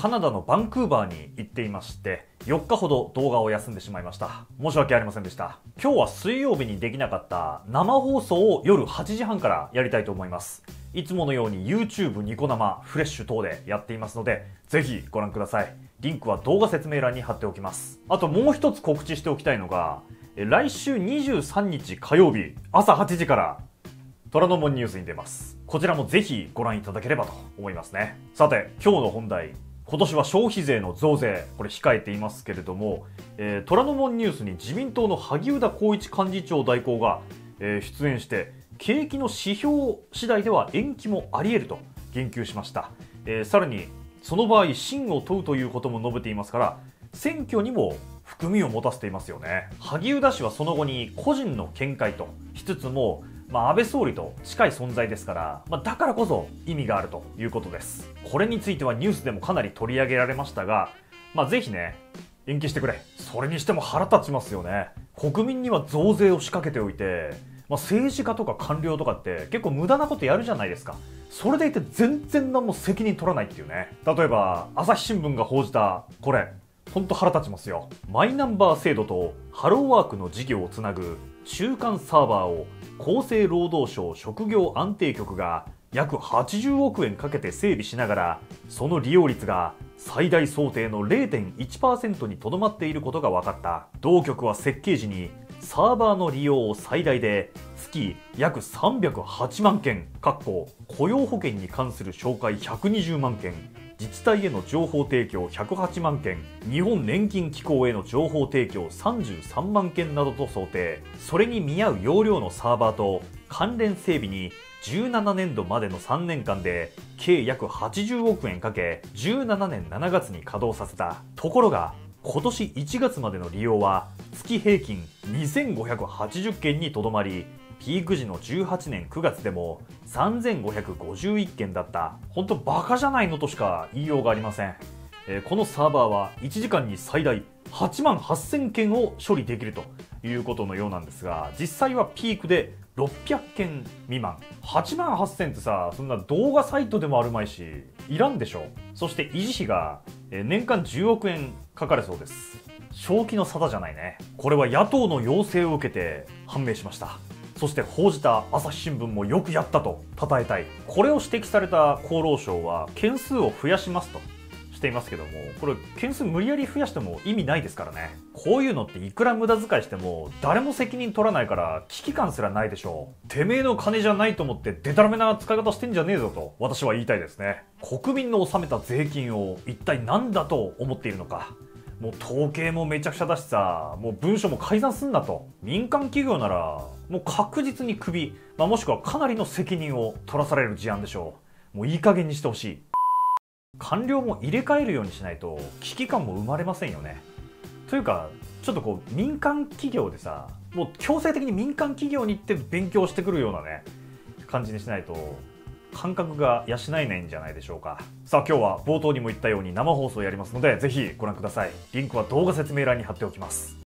カナダのバンクーバーに行っていまして、4日ほど動画を休んでしまいました。申し訳ありませんでした。今日は水曜日にできなかった生放送を夜8時半からやりたいと思います。いつものように YouTube ニコ生、フレッシュ等でやっていますので、ぜひご覧ください。リンクは動画説明欄に貼っておきます。あともう一つ告知しておきたいのが、来週23日火曜日朝8時から虎ノ門ニュースに出ます。こちらもぜひご覧いただければと思いますね。さて、今日の本題。今年は消費税の増税、これ控えていますけれども、虎ノ門ニュースに自民党の萩生田光一幹事長代行が、出演して、景気の指標次第では延期もあり得ると言及しました。さらに、その場合、信を問うということも述べていますから、選挙にも含みを持たせていますよね。萩生田氏はその後に個人の見解としつつも、安倍総理と近い存在ですから、だからこそ意味があるということです。これについてはニュースでもかなり取り上げられましたが、ぜひね、延期してくれ。それにしても腹立ちますよね。国民には増税を仕掛けておいて、政治家とか官僚とかって結構無駄なことやるじゃないですか。それでいて全然何も責任取らないっていうね。例えば、朝日新聞が報じた、これ、ほんと腹立ちますよ。マイナンバー制度とハローワークの事業をつなぐ中間サーバーを厚生労働省職業安定局が約80億円かけて整備しながら、その利用率が最大想定の 0.1% にとどまっていることが分かった。同局は設計時にサーバーの利用を最大で月約308万件雇用保険に関する紹介120万件、自治体への情報提供108万件、日本年金機構への情報提供33万件などと想定。それに見合う容量のサーバーと関連整備に17年度までの3年間で計約80億円かけ、17年7月に稼働させた。ところが今年1月までの利用は月平均2580件にとどまり、ピーク時の18年9月でも3551件だった。本当バカじゃないのとしか言いようがありません。このサーバーは1時間に最大8万8000件を処理できるということのようなんですが、実際はピークで600件未満。8万8000ってさ、そんな動画サイトでもあるまいし、いらんでしょ。そして維持費が年間10億円かかるそうです。正気の沙汰じゃないね。これは野党の要請を受けて判明しました。そして報じた朝日新聞もよくやったと称えたい。これを指摘された厚労省は件数を増やしますとしていますけども、これ件数無理やり増やしても意味ないですからね。こういうのっていくら無駄遣いしても誰も責任取らないから危機感すらないでしょう。てめえの金じゃないと思ってデタラメな使い方してんじゃねえぞと私は言いたいですね。国民の納めた税金を一体何だと思っているのか。もう統計もめちゃくちゃだしさ、もう文書も改ざんすんなと。民間企業ならもう確実にクビ、もしくはかなりの責任を取らされる事案でしょう。もういい加減にしてほしい。官僚も入れ替えるようにしないと危機感も生まれませんよね。というかちょっと民間企業でさ、もう強制的に民間企業に行って勉強してくるようなね感じにしないと感覚が養えないんじゃないでしょうか。さあ今日は冒頭にも言ったように生放送やりますので、ぜひご覧ください。リンクは動画説明欄に貼っておきます。